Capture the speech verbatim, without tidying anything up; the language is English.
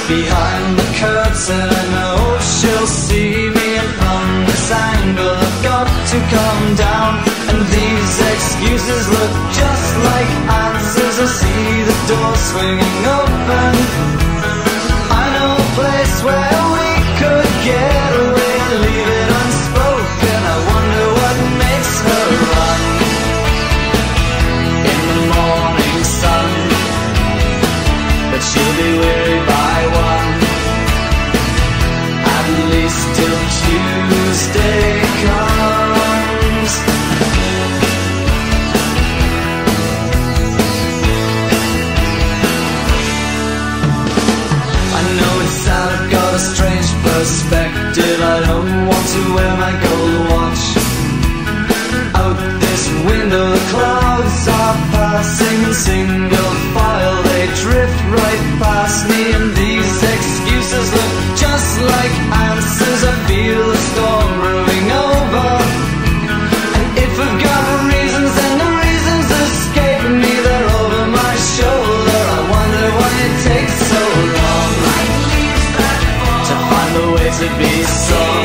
behind the curtain. Oh, she'll see me, and from this angle I've got to come down. And these excuses look just like answers. I see the door swinging open. I know a place where we could get away and leave it unspoken. I wonder what makes her run in the morning sun, but she'll be weary by one, at least till Tuesday comes. I know it sounds, I've got a strange perspective. I don't want to wear my gold watch out this window. The clouds are passing in single file, they drift right past me, and these excuses look just like answers. I feel the storm brewing over, and if I've got reasons, then the reasons escape me. They're over my shoulder. I wonder why it takes so long to find the way to be so